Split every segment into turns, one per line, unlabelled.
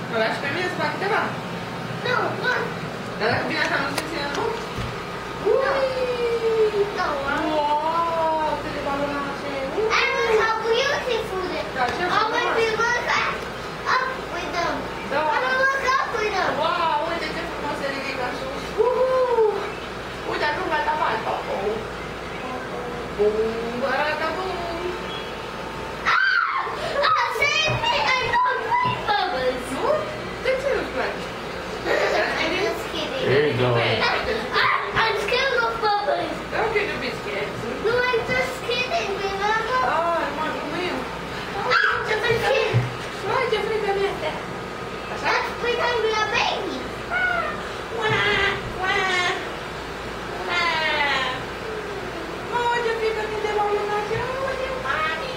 Mă lași pe mine să fac câteva?
Nu, nu.
Dar dacă vine așa nu se ține, nu?
Nu.
Wow, câte balonașe!
And look how beautiful it is.
Da, ce
Oh, when we look up with them.
Da.
When we look up with them.
Wow, uite ce frumos se ridică în sus! Uite, acum gata alta! Bum, arată bum!
Save me, I don't like bubbles.
Nu? De ce nu-ți place?
I'm just kidding.
There you go.
I'm scared of bubbles.
Don't get a biscuit.
No, I'm just kidding, remember?
Ah, mă, meu!
Just a kid.
Hai, ce frică mi este! Așa?
Let's pretend we are babies.
Oh, ce frică mi de balonașe! Uite, mami!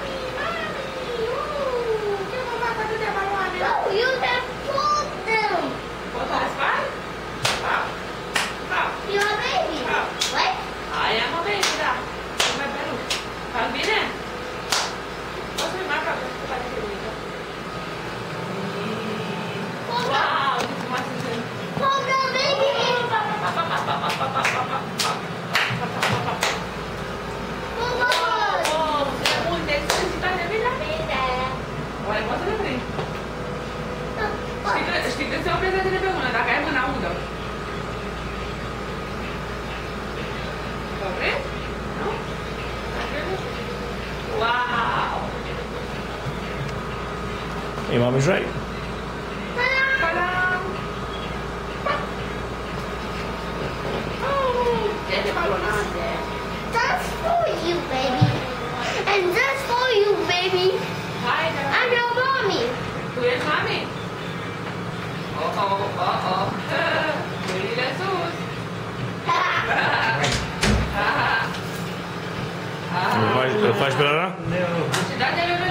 Ce mă fac atâtea baloane?
No, you have told them.
Pot să le fac? Da. Da.
You are babies. What?
Aia mă vezi, da. Nu mai pe rând. Fac bine? Poți să-mi mai aproape să faci ce mică. Wow, ce frumos sunt.
Hold them, baby. Bubbles.
Wow, ce multe sunt și toate bine?
Bine.
Oare poți să le prind? Știi că se oprește de pe mână, dacă ai mâna udă. Te oprești? Nu? Wow!
Hey, mommy's right.
Ta-da! Oh, ce de balonașe!
That's for you, baby. And that's for you, baby.
Haide!
I'm your mommy.
Tu ești mami? Oh. Mâinile sus!
Îl faci pe ăla?
Și da-te